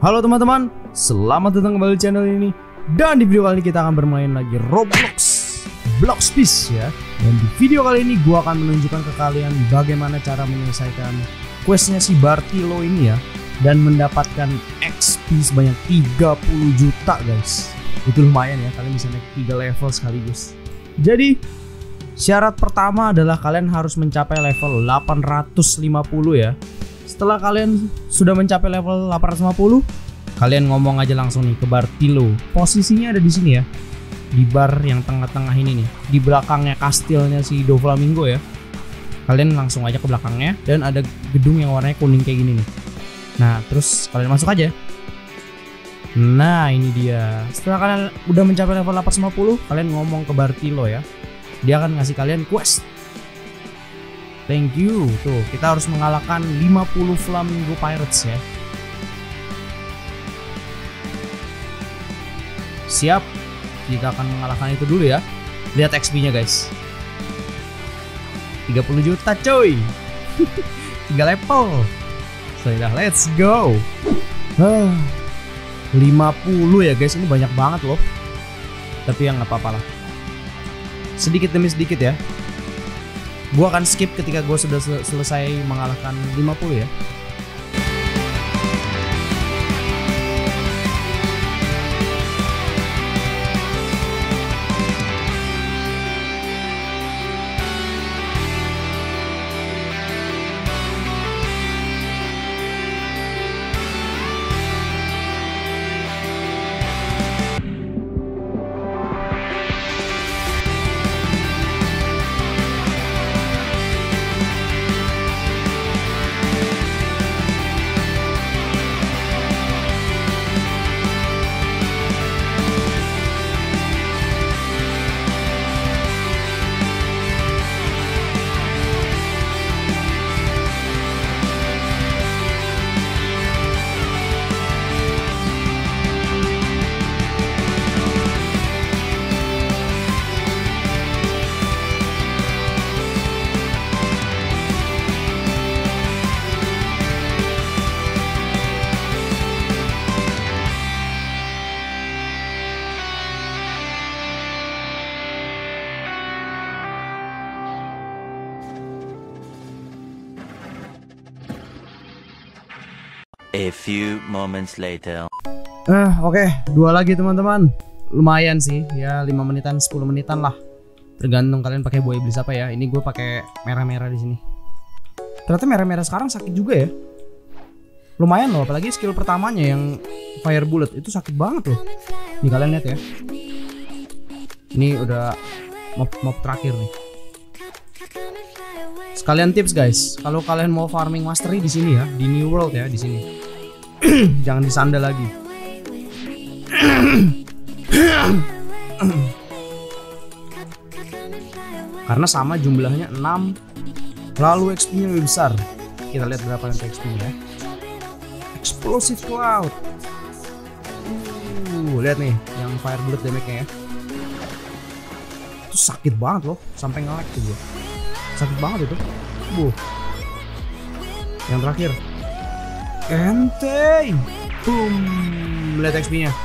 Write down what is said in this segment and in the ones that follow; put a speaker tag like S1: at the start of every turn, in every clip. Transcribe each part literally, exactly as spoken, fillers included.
S1: Halo teman-teman, selamat datang kembali di channel ini. Dan di video kali ini kita akan bermain lagi Roblox Bloxpeace ya. Dan di video kali ini gua akan menunjukkan ke kalian bagaimana cara menyelesaikan questnya si Bartilo ini ya, dan mendapatkan X P sebanyak tiga puluh juta guys. Itu lumayan ya, kalian bisa naik tiga level sekaligus. Jadi syarat pertama adalah kalian harus mencapai level delapan ratus lima puluh ya. Setelah kalian sudah mencapai level delapan ratus lima puluh, kalian ngomong aja langsung nih ke Bartilo. Posisinya ada di sini ya, di bar yang tengah-tengah ini nih, di belakangnya kastilnya si Doflamingo ya. Kalian langsung aja ke belakangnya, dan ada gedung yang warnanya kuning kayak gini nih. Nah terus kalian masuk aja. Nah ini dia. Setelah kalian udah mencapai level delapan ratus lima puluh, kalian ngomong ke Bartilo ya. Dia akan ngasih kalian quest. Thank you. Tuh, kita harus mengalahkan lima puluh Flamingo Pirates ya. Siap. Kita akan mengalahkan itu dulu ya. Lihat X P-nya guys. tiga puluh juta coy. tiga level. Sudah, let's go. Huh. lima puluh ya guys, ini banyak banget loh. Tapi ya nggak apa-apa lah. Sedikit demi sedikit ya. Gua akan skip ketika gue sudah sel selesai mengalahkan lima puluh ya.
S2: A few moments later.
S1: Eh, oke, okay. Dua lagi teman-teman. Lumayan sih, ya lima menitan, sepuluh menitan lah. Tergantung kalian pakai buah iblis apa ya. Ini gue pakai merah-merah di sini. Ternyata merah-merah sekarang sakit juga ya. Lumayan loh, apalagi skill pertamanya yang fire bullet itu sakit banget loh. Nih kalian lihat ya. Ini udah mob-mob terakhir nih. Sekalian tips guys, kalau kalian mau farming mastery di sini ya, di New World ya, di sini. Jangan disandal lagi. Karena sama jumlahnya enam, lalu X P-nya lebih besar. Kita lihat berapa nanti X P-nya ya. Explosive Cloud. Uh, lihat nih yang fire bullet damage-nya ya. Itu sakit banget loh, sampai nge-lag tuh gua. Sakit banget itu. Bu. Yang terakhir. Ente. Boom. Lihat X P-nya.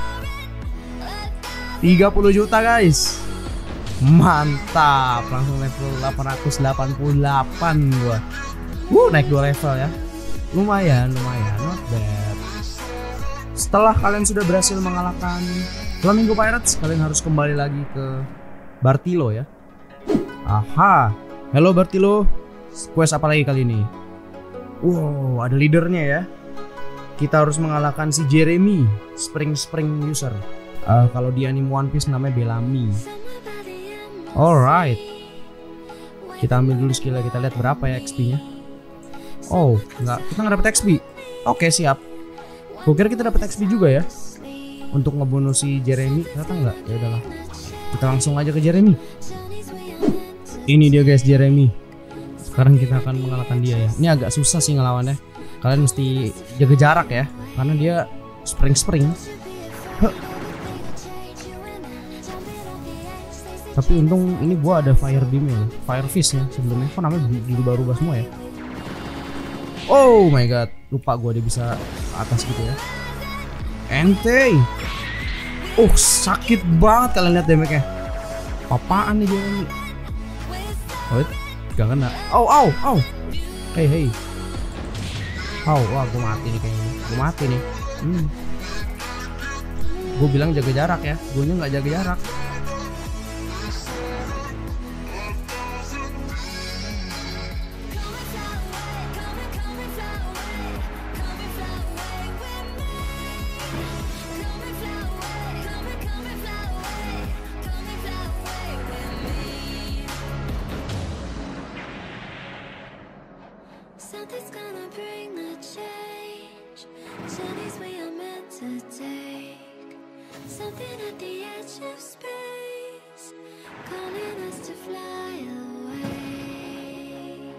S1: tiga puluh juta guys. Mantap. Langsung level delapan ratus delapan puluh delapan gua. Uh, naik dua level ya. Lumayan, lumayan. Not bad. Setelah kalian sudah berhasil mengalahkan Flamingo Pirates, kalian harus kembali lagi ke Bartilo ya. Aha. Halo Bartilo, quest apa lagi kali ini? Wow, ada leadernya ya. Kita harus mengalahkan si Jeremy, Spring Spring user. Uh, kalau di anime One Piece namanya Bellamy. Alright. Kita ambil dulu skillnya, kita lihat berapa ya X P-nya. Oh, enggak, kita nggak dapet X P. Oke, siap. Gue kira kita dapet X P juga ya. Untuk ngebunuh si Jeremy, ternyata enggak. Ya udahlah. Kita langsung aja ke Jeremy. Ini dia guys, Jeremy. Sekarang kita akan mengalahkan dia ya. Ini agak susah sih ngelawannya. Kalian mesti jaga jarak ya, karena dia spring-spring. Tapi untung ini gua ada fire beam ya, fire fish ya sebelumnya. Kok namanya berubah-ubah semua ya? Oh my god, lupa gua dia bisa ke atas gitu ya. ente. Uh, sakit banget kalian lihat damage-nya. Apaan nih dia ini? Oh, gak kena. Au, au, au. Hei, hei. Au, wah, gue mati nih kayaknya. Gue mati nih. Hmm. Gue bilang jaga jarak ya. Gue nya nggak jaga jarak.
S3: Something's gonna bring the change. Journeys we are meant to take. Something at the edge of space, calling us to fly away.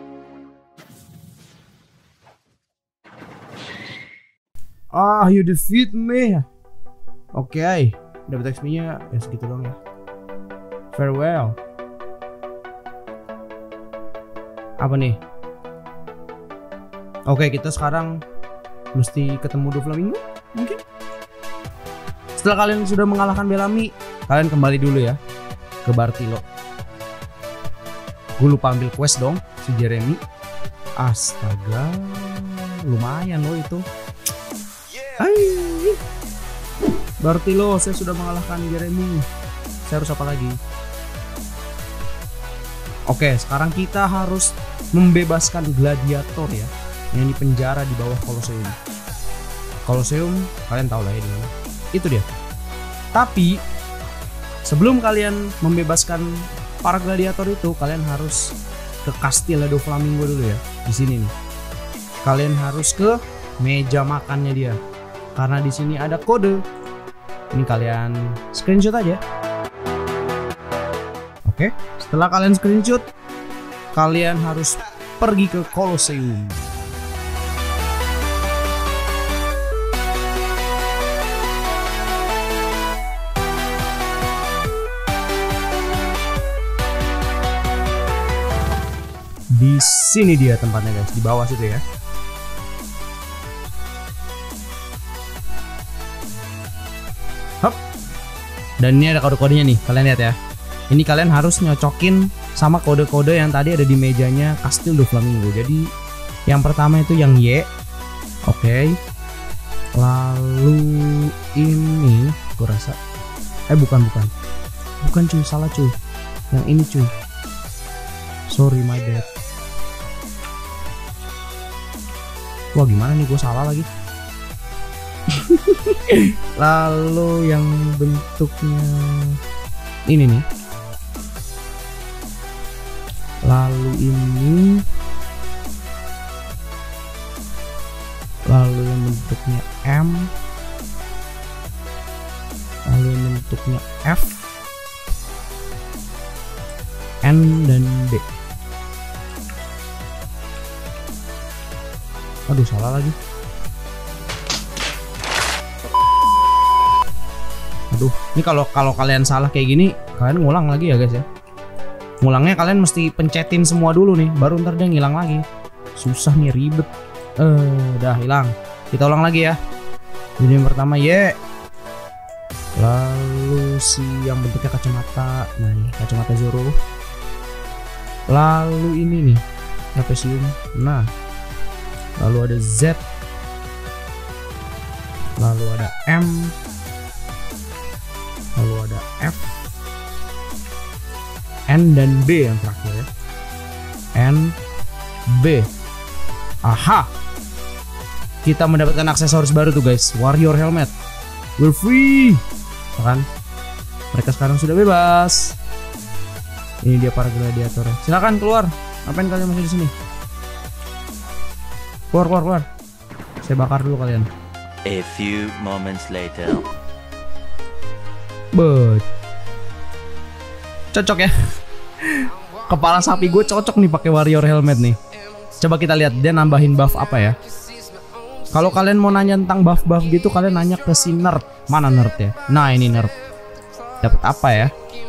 S1: Ah, you defeat me. Oke, okay. Dapat X P-nya ya segitu dong ya. Farewell. Apa nih? Oke, okay, kita sekarang mesti ketemu Doflamingo mungkin. Setelah kalian sudah mengalahkan Bellamy, kalian kembali dulu ya ke Bartilo. Gue lupa ambil quest dong si Jeremy. Astaga, lumayan loh itu. Hai, Bartilo, saya sudah mengalahkan Jeremy. Saya harus apa lagi? Oke, sekarang kita harus membebaskan gladiator ya, yang di penjara di bawah Colosseum. Colosseum kalian tahu lah ya di mana. Itu dia. Tapi sebelum kalian membebaskan para gladiator itu, kalian harus ke Kastil Doflamingo dulu ya. Di sini nih. Kalian harus ke meja makannya dia. Karena di sini ada kode. Ini kalian screenshot aja. Oke, setelah kalian screenshot, kalian harus pergi ke Colosseum. Di sini dia tempatnya guys, di bawah situ ya. Hop. Dan ini ada kode-kodenya nih, kalian lihat ya. Ini kalian harus nyocokin sama kode-kode yang tadi ada di mejanya Kastil Doflamingo. Jadi yang pertama itu yang Y. Oke. Okay. Lalu ini gue rasa eh bukan bukan. Bukan cuy, salah cuy. Yang ini cuy. Sorry my bad. Wah gimana nih, gue salah lagi. Lalu yang bentuknya ini nih. Lalu ini. Lalu yang bentuknya M. Lalu yang bentuknya F, N dan B. Aduh salah lagi. Aduh, ini kalau kalau kalian salah kayak gini, kalian ngulang lagi ya guys ya. Ngulangnya kalian mesti pencetin semua dulu nih, baru ntar dia ngilang lagi. Susah nih, ribet. Eh, udah hilang. Kita ulang lagi ya. Ini yang pertama Y. Lalu si yang bentuknya kacamata, nah ini kacamata Zoro. Lalu ini nih, trapesium. Nah. Lalu ada Z. Lalu ada M. Lalu ada F, N dan B yang terakhir ya. N, B. Aha. Kita mendapatkan aksesoris baru tuh guys, Warrior Helmet. We're free. Kan? Mereka sekarang sudah bebas. Ini dia para gladiator. Silakan keluar. Ngapain kalian masih di sini? Keluar, keluar, keluar. Saya bakar dulu kalian.
S2: A few moments later.
S1: Bet. Cocok ya. Kepala sapi gue cocok nih pakai Warrior Helmet nih. Coba kita lihat dia nambahin buff apa ya. Kalau kalian mau nanya tentang buff-buff gitu, kalian nanya ke si nerd. Mana nerd ya? Nah ini nerd. Dapat apa ya?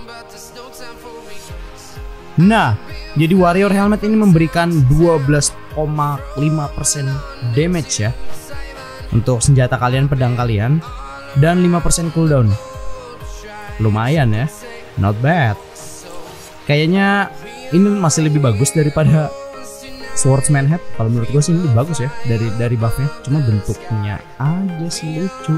S1: Nah, jadi Warrior Helmet ini memberikan dua belas koma lima persen damage ya. untuk senjata kalian, pedang kalian, dan lima persen cooldown. Lumayan ya, not bad. Kayaknya ini masih lebih bagus daripada Swordsman Head. Kalau menurut gue sih ini bagus ya dari dari buffnya. Cuma bentuknya aja sih lucu.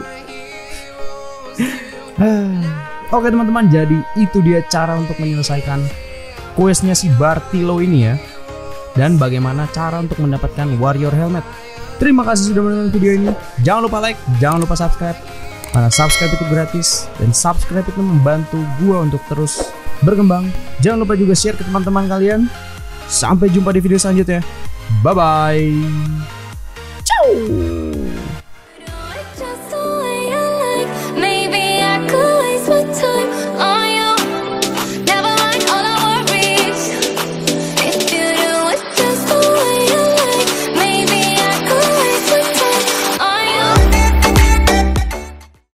S1: Oke teman-teman, jadi itu dia cara untuk menyelesaikan questnya si Bartilo ini ya, dan bagaimana cara untuk mendapatkan Warrior Helmet. Terima kasih sudah menonton video ini. Jangan lupa like, jangan lupa subscribe, karena subscribe itu gratis dan subscribe itu membantu gua untuk terus berkembang. Jangan lupa juga share ke teman-teman kalian. Sampai jumpa di video selanjutnya. Bye bye. Ciao.